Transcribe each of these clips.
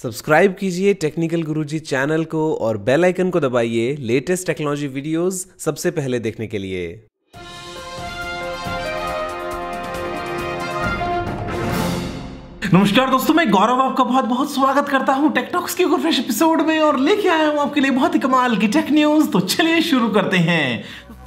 Subscribe कीजिए technical गुरुजी channel को और बेल आइकन को दबाइए लेटेस्ट टेक्नोलॉजी वीडियोस सबसे पहले देखने के लिए। नमस्कार दोस्तों, मैं गौरव आपका बहुत बहुत स्वागत करता हूं टेक्टॉक्स के फ्रेश एपिसोड में और लेके आया हूं आपके लिए बहुत ही कमाल की टेक न्यूज। तो चलिए शुरू करते हैं।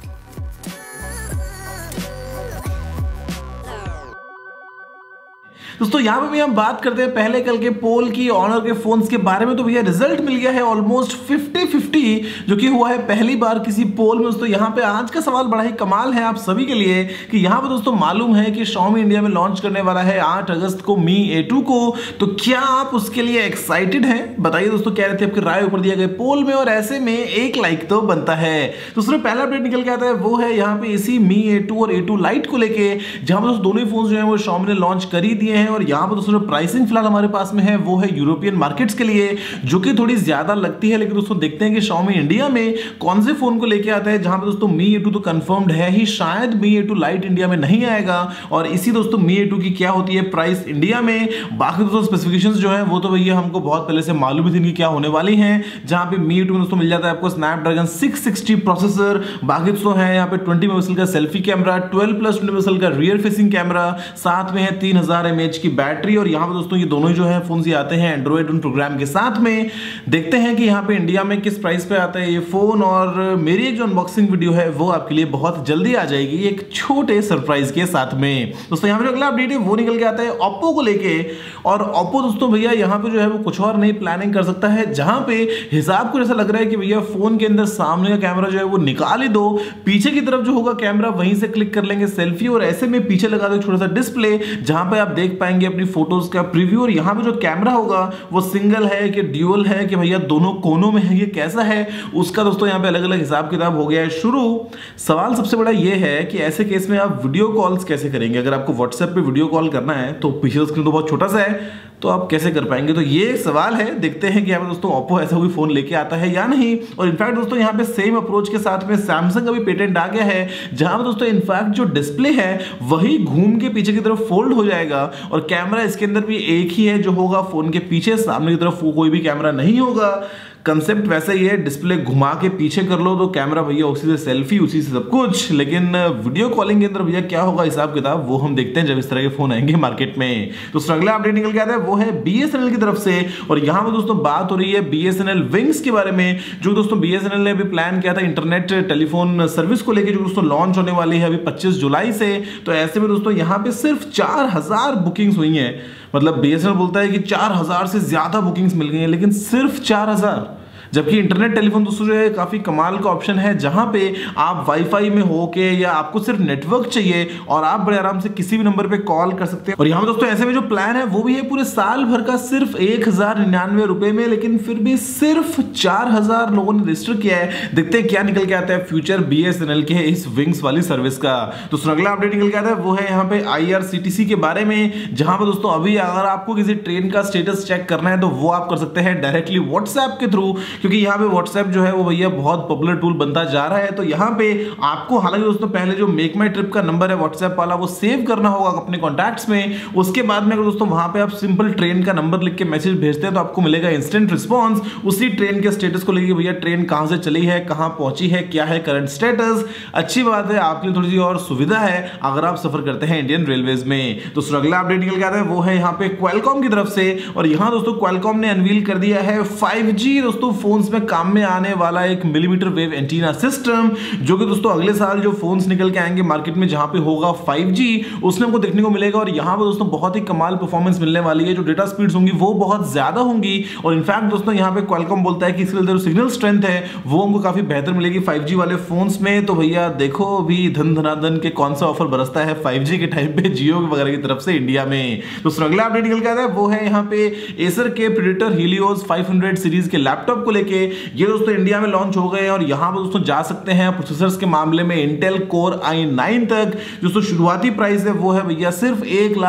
दोस्तों यहाँ पे भी हम बात करते हैं पहले कल के पोल की ऑनर के फोन्स के बारे में। तो भैया रिजल्ट मिल गया है ऑलमोस्ट 50-50 जो कि हुआ है पहली बार किसी पोल में। दोस्तों यहाँ पे आज का सवाल बड़ा ही कमाल है आप सभी के लिए कि यहाँ पे दोस्तों मालूम है कि Xiaomi इंडिया में लॉन्च करने वाला है 8 अगस्त को Mi A2 को। तो क्या आप उसके लिए एक्साइटेड हैं? बताइए दोस्तों, कह रहे थे आपकी राय ऊपर दिया गया पोल में और ऐसे में एक लाइक तो बनता है। दोस्तों पहला अपडेट निकल के आता है वो है यहाँ पे इसी Mi A2 और A2 Lite को लेके, जहां पर दोनों ही फोन जो है वो Xiaomi ने लॉन्च कर ही दिए हैं। और यहाँ पर दोस्तों प्राइसिंग फिलहाल हमारे पास में है वो है यूरोपियन मार्केट्स के लिए, जो कि थोड़ी ज्यादा लगती है। लेकिन दोस्तों देखते हैं कि Xiaomi इंडिया में कौन से फोन को लेके आता है। जहां पर दोस्तों Mi A2 तो कंफर्म्ड है ही, शायद Mi A2 Lite इंडिया में नहीं आएगा। और इसी दोस्तों Mi A2 की क्या होती है प्राइस इंडिया में। बाकी दोस्तों स्पेसिफिकेशंस जो है वो तो भैया हमको बहुत पहले से मालूम ही थी कि क्या होने वाली हैं। जहां पे Mi A2 में दोस्तों मिल जाता है आपको स्नैपड्रैगन 660 प्रोसेसर। बाकी दोस्तों है यहाँ पे 20 मेगापिक्सल का सेल्फी कैमरा, 12+20 मेगापिक्सल का रियर फेसिंग कैमरा, साथ में है 3000 mAh की बैटरी। और यहाँ पे दोस्तों ये दोनों ही जो है फोन ये आते हैं एंड्रॉइड प्रोग्राम के साथ में। देखते हैं कि यहाँ पे इंडिया में किस प्राइस पे आता है ये फोन। और मेरी एक जो अनबॉक्सिंग वीडियो है वो आपके लिए बहुत जल्दी आ जाएगी एक छोटे सरप्राइज के साथ में। दोस्तों यहाँ पे जो अगला अपडेट है वो निकल के आता है Oppo को लेके। और Oppo दोस्तों भैया यहाँ पे जो है वो कुछ और नई प्लानिंग कर सकता है, जहां पे हिसाब को ऐसा लग रहा है कि भैया फोन के अंदर सामने का कैमरा जो है वो निकाल ही दो, पीछे की तरफ जो होगा कैमरा वहीं से क्लिक कर लेंगे सेल्फी, और ऐसे में पीछे लगा दो छोटा सा डिस्प्ले जहां पे आप देख पाएंगे अपनी फोटोज का प्रीव्यू। और यहाँ पे जो कैमरा होगा वो सिंगल है कि ड्यूअल है कि भैया दोनों कोनों में है, ये कैसा है उसका दोस्तों यहाँ पे अलग अलग हिसाब किताब हो गया है शुरू। सवाल सबसे बड़ा ये है कि ऐसे केस में आप वीडियो कॉल्स कैसे करेंगे। अगर आपको व्हाट्सएप पे वीडियो कॉल करना है तो पीछे स्क्रीन तो बहुत छोटा सा है, तो आप कैसे कर पाएंगे? तो ये सवाल है। देखते हैं कि यहाँ पे दोस्तों Oppo ऐसा कोई फोन लेके आता है या नहीं। और इनफैक्ट दोस्तों यहाँ पे सेम अप्रोच के साथ में Samsung का भी पेटेंट आ गया है, जहां पे दोस्तों इनफैक्ट जो डिस्प्ले है वही घूम के पीछे की तरफ फोल्ड हो जाएगा और कैमरा इसके अंदर भी एक ही है जो होगा फोन के पीछे, सामने की तरफ कोई भी कैमरा नहीं होगा। कंसेप्ट वैसा ही है, डिस्प्ले घुमा के पीछे कर लो तो कैमरा भैया उसी से सेल्फी उसी से सब कुछ। लेकिन वीडियो कॉलिंग के अंदर भैया क्या होगा हिसाब किताब वो हम देखते हैं जब इस तरह के फोन आएंगे मार्केट में। तो अगला अपडेट निकल के आता है वो है BSNL की तरफ से। और यहां पर दोस्तों बात हो रही है BSNL विंग्स के बारे में, जो दोस्तों BSNL ने अभी प्लान किया था इंटरनेट टेलीफोन सर्विस को लेकर, जो दोस्तों लॉन्च होने वाली है अभी 25 जुलाई से। तो ऐसे में दोस्तों यहाँ पे सिर्फ 4000 बुकिंग्स हुई हैं। मतलब BSNL बोलता है कि 4000 से ज्यादा बुकिंग्स मिल गई हैं, लेकिन सिर्फ 4000। जबकि इंटरनेट टेलीफोन दोस्तों जो है काफी कमाल का ऑप्शन है, जहां पे आप वाईफाई में होके या आपको सिर्फ नेटवर्क चाहिए और आप बड़े आराम से किसी भी नंबर पे कॉल कर सकते हैं। और यहाँ पे दोस्तों ऐसे में जो प्लान है वो भी है पूरे साल भर का सिर्फ 1099 रुपए में, लेकिन फिर भी सिर्फ 4000 लोगों ने रजिस्टर किया है। देखते हैं क्या निकल के आता है फ्यूचर BSNL के इस विंग्स वाली सर्विस का। तो अगला अपडेट निकल के आता है वो है यहाँ पे IRCTC के बारे में, जहां पर दोस्तों अभी अगर आपको किसी ट्रेन का स्टेटस चेक करना है तो वो आप कर सकते हैं डायरेक्टली व्हाट्सएप के थ्रू, क्योंकि यहाँ पे WhatsApp जो है वो भैया बहुत पॉपुलर टूल बनता जा रहा है। तो यहाँ पे आपको हालांकि दोस्तों पहले जो मेक माई ट्रिप का नंबर है WhatsApp वाला वो सेव करना होगा अपने कॉन्टैक्ट्स में। उसके बाद में अगर दोस्तों वहां पे आप सिंपल ट्रेन का नंबर लिख के मैसेज भेजते हैं तो आपको मिलेगा इंस्टेंट रिस्पॉन्स उसी ट्रेन के स्टेटस को लेकर, भैया ट्रेन कहां से चली है, कहां पहुंची है, क्या है करंट स्टेटस। अच्छी बात है, आपके लिए थोड़ी सी और सुविधा है अगर आप सफर करते हैं इंडियन रेलवेज में। तो अगला अपडेट निकल के आता है वो है यहाँ पे Qualcomm की तरफ से। और यहाँ दोस्तों Qualcomm ने अनवील कर दिया है 5G दोस्तों फोन्स में काम में आने वाला एक मिलीमीटर वेव एंटीना सिस्टम, जो कि दोस्तों अगले साल जो फोन्स निकल के आएंगे मार्केट में जहां पे होगा 5G उसमें हमको देखने को मिलेगा। और यहां पे दोस्तों बहुत ही कमाल परफॉर्मेंस मिलने वाली है, जो डेटा स्पीड्स होंगी वो बहुत ज्यादा होंगी। और इनफैक्ट दोस्तों यहां पे Qualcomm बोलता है कि इसके जो सिग्नल स्ट्रेंथ है वो हमको काफी बेहतर मिलेगी 5G वाले फोन्स में। तो भैया देखो अभी धन धनाधन के कौन सा ऑफर बरसता है 5G के टाइम पे जियो वगैरह की तरफ से इंडिया में। तो अगला अपडेट निकल के आता है वो है यहाँ पे एसर के प्रेडेटर हीलियोस 500 सीरीज के लैपटॉप को लेके। ये दोस्तों इंडिया में लॉन्च हो गए हैं और यहां पर दोस्तों जा सकते हैं प्रोसेसर्स के मामले में इंटेल कोर i9 तक। दोस्तों शुरुआती प्राइस है वो है भैया सिर्फ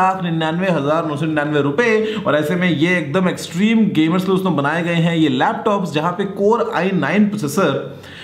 1,99,999 रुपए। और ऐसे में ये एकदम एक्सट्रीम गेमर्स के दोस्तों बनाए गए हैं ये लैपटॉप्स, जहां पे कोर i9 प्रोसेसर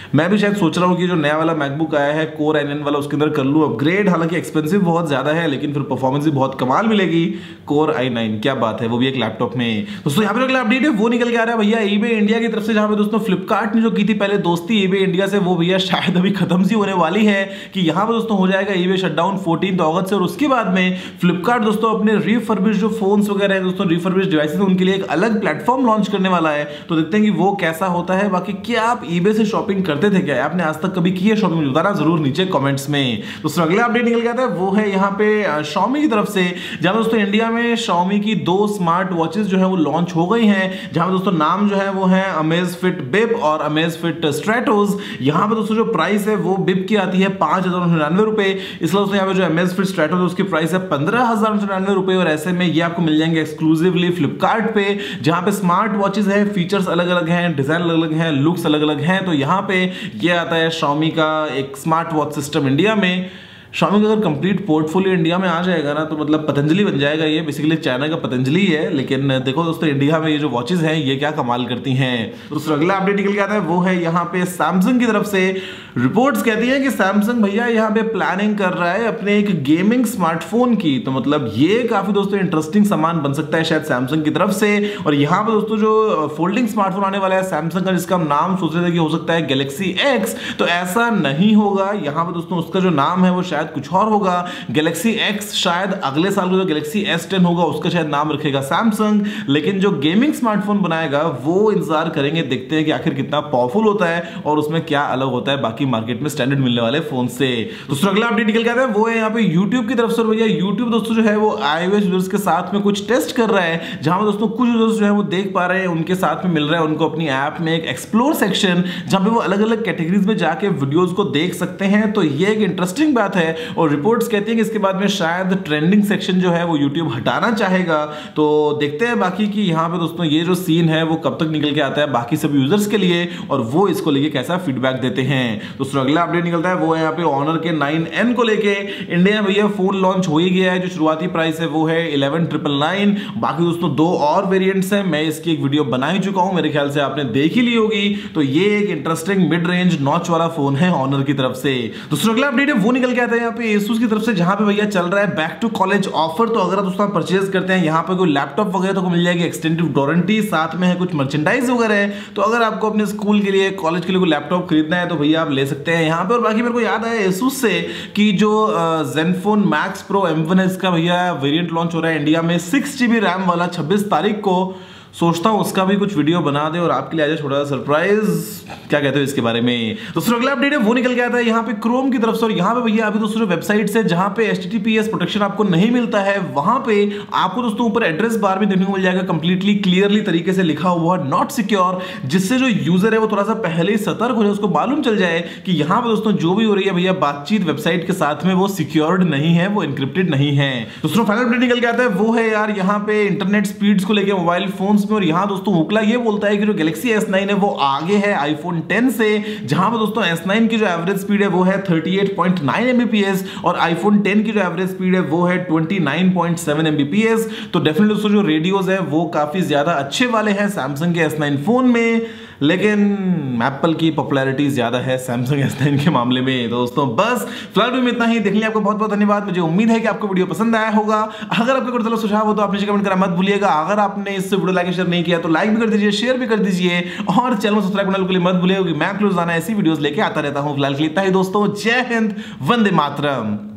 मैं भी शायद सोच रहा हूँ कि जो नया वाला मैकबुक आया है कोर i9 वाला उसके अंदर कर लूँ अपग्रेड। हालांकि एक्सपेंसिव बहुत ज्यादा है लेकिन फिर परफॉर्मेंस भी बहुत कमाल मिलेगी। कोर i9 क्या बात है, वो भी एक लैपटॉप में। दोस्तों यहाँ पे अगला अपडेट है वो निकल के आ रहा है भैया eBay इंडिया की तरफ से, जहां पे दोस्तों फ्लिपकार्ट ने जो की थी पहले दोस्ती eBay इंडिया से, वो भैया शायद अभी खत्म सी होने वाली है। कि यहाँ पे दोस्तों हो जाएगा eBay शटडाउन 14 अगस्त से, और उसके बाद में फ्लिपकार्ट दोस्तों अपने रिफर्बिश जो फोन्स वगैरह है दोस्तों, रिफर्बिश डिवाइसेस उनके लिए एक अलग प्लेटफॉर्म लॉन्च करने वाला है। तो देखते हैं कि वो कैसा होता है। बाकी क्या आप eBay से शॉपिंग करते थे क्या? आपने आज तक कभी की है शॉपिंग? बताना जरूर नीचे कमेंट्स में। दोस्तों अगला अपडेट निकल गया था वो है यहाँ पे Xiaomi की तरफ से, जहां दोस्तों इंडिया में Xiaomi की 2 स्मार्ट वॉचेस जो है वो लॉन्च हो गई हैं, जहां दोस्तों नाम जो है वो है Amazfit Bip और Amazfit Stratos। यहाँ पे दोस्तों जो प्राइस है वो Bip की आती है 5,099 रुपए, इसलिए दोस्तों यहाँ पे जो Amazfit Stratos है उसकी प्राइस है 15,099 रुपए। और ऐसे में ये आपको मिल जाएंगे एक्सक्लूसिवली फ्लिपकार्ट पे, जहां पे स्मार्ट वॉचेस है, फीचर्स अलग अलग हैं, डिजाइन अलग अलग हैं, लुक्स अलग अलग हैं। तो यहाँ पे ये आता है Xiaomi का एक स्मार्ट वॉच सिस्टम इंडिया में। Xiaomi का अगर कंप्लीट पोर्टफोलियो इंडिया में आ जाएगा ना तो मतलब पतंजलि बन जाएगा। ये बेसिकली चाइना का पतंजलि है, लेकिन देखो दोस्तों इंडिया में ये जो वॉचेस हैं ये क्या कमाल करती हैं। दोस्तों अगला अपडेट निकल के आता है वो है यहाँ पे सैमसंग की तरफ से। रिपोर्ट्स कहती हैं कि सैमसंग भैया यहाँ पे प्लानिंग कर रहा है अपने एक गेमिंग स्मार्टफोन की। तो मतलब ये काफी दोस्तों इंटरेस्टिंग सामान बन सकता है शायद सैमसंग की तरफ से। और यहाँ पे दोस्तों जो फोल्डिंग स्मार्टफोन आने वाला है सैमसंग का, जिसका हम नाम सोच रहे थे कि हो सकता है गैलेक्सी X, तो ऐसा नहीं होगा। यहाँ पे दोस्तों उसका जो नाम है वो शायद कुछ और होगा। गैलेक्सी X शायद अगले साल को जो गैलेक्सी S10 होगा उसका शायद नाम रखेगा सैमसंग, लेकिन जो गेमिंग स्मार्टफोन बनाएगा वो इंतजार करेंगे, देखते हैं कि आखिर कितना पावरफुल होता है और उसमें क्या अलग होता है बाकी मार्केट में स्टैंडर्ड मिलने वाले फोन से। दोस्तों अगला अपडेट निकल के आता है वो है यहाँ पे YouTube की तरफ से। भैया YouTube दोस्तों जो है वो iOS यूजर्स के साथ में कुछ टेस्ट कर रहा है, जहां पे दोस्तों कुछ यूजर्स जो है वो देख पा रहे हैं उनके साथ में मिल रहा है उनको अपनी ऐप में एक एक्सप्लोर सेक्शन, जहां पे वो अलग अलग कैटेगरीज में जाके वीडियोस को देख सकते हैं। तो ये एक इंटरेस्टिंग बात है। और रिपोर्ट्स कहती हैं कि इसके बाद में शायद ट्रेंडिंग सेक्शन जो है वो YouTube हटाना चाहेगा। तो देखते हैं बाकी कि यहाँ पे दोस्तों ये जो सीन है वो कब तक निकल के आता है बाकी सब यूजर्स के लिए, और वो इसको लेके कैसा फीडबैक देते हैं। दोस्तों अगला अपडेट निकलता है वो है यहाँ पे Honor के 9N को लेके। इंडिया में भैया फोन लॉन्च हो ही गया है। जो शुरुआती प्राइस है वो है 11,999। बाकी दोस्तों 2 और वेरिएंट्स हैं, मैं इसकी एक वीडियो बना ही चुका हूं, मेरे ख्याल से आपने देख ही ली होगी। तो ये एक इंटरेस्टिंग मिड रेंज नॉच वाला फोन है Honor की तरफ से। दोस्तों अगला अपडेट है वो निकल के आता है यहाँ पे Asus की तरफ से, जहां पे भैया चल रहा है बैक टू कॉलेज ऑफर। तो अगर दोस्तों परचेज करते हैं यहाँ पे कोई लैपटॉप वगैरह तो मिल जाएगी एक्सटेंडेड वारंटी, साथ में है कुछ मर्चेंडाइज वगैरह है। तो अगर आपको अपने स्कूल के लिए कॉलेज के लिए कोई लैपटॉप खरीदना है तो भैया आप ले सकते हैं यहाँ पे। और बाकी मेरे को याद आया Asus से कि जो Zenfone Max Pro M1 है इसका भैया वेरिएंट लॉन्च हो रहा है इंडिया में 6GB रैम वाला 26 तारीख को। सोचता हूं उसका भी कुछ वीडियो बना दे और आपके लिए आ जाए छोटा सा सरप्राइज। क्या कहते हो इसके बारे में? दोस्तों अगला अपडेट है वो निकल के आता है यहाँ पे क्रोम की तरफ से। और यहाँ पे भैया अभी दोस्तों वेबसाइट से जहां पे HTTPS प्रोटेक्शन आपको नहीं मिलता है, वहां पे आपको दोस्तों ऊपर एड्रेस बार में देखने को मिल जाएगा कंप्लीटली क्लियरली तरीके से लिखा हुआ नॉट सिक्योर, जिससे जो यूजर है वो थोड़ा सा पहले ही सतर्क हो जाए, उसको मालूम चल जाए कि यहाँ पे दोस्तों जो भी हो रही है भैया बातचीत वेबसाइट के साथ में वो सिक्योर्ड नहीं है, वो एनक्रिप्टेड नहीं है। दोस्तों फाइनल अपडेट निकल के आता है वो है यार यहाँ पे इंटरनेट स्पीड्स को लेकर मोबाइल फोन्स में। और यहाँ दोस्तों ओकला ये बोलता है कि जो गैलेक्सी S9 है वो आगे है आईफोन 10 से, जहां पर दोस्तों S9 की जो एवरेज स्पीड है वो है 38.9 Mbps और आईफोन 10 की जो एवरेज स्पीड है वो है 29.7 Mbps। तो डेफिनेटली दोस्तों जो रेडियोस है वो काफी ज्यादा अच्छे वाले हैं सैमसंग के S9 फोन में, लेकिन एप्पल की पॉपुलैरिटी ज्यादा है सैमसंग S9 के मामले में। दोस्तों बस फिलहाल में इतना ही। देखने आपको बहुत बहुत धन्यवाद। मुझे उम्मीद है कि आपको वीडियो पसंद आया होगा। अगर आपको कोई सुझाव हो तो आप नीचे कमेंट करना मत भूलिएगा। अगर आपने इस वीडियो लाइक शेयर नहीं किया तो लाइक भी कर दीजिए, शेयर भी कर दीजिए और चैनल को सब्सक्राइब करना बिल्कुल मत भूलिएगा, मैं रोजाना ऐसी वीडियोस लेके आता रहता हूं। फिलहाल के लिए इतना ही दोस्तों। जय हिंद, वंदे मातरम।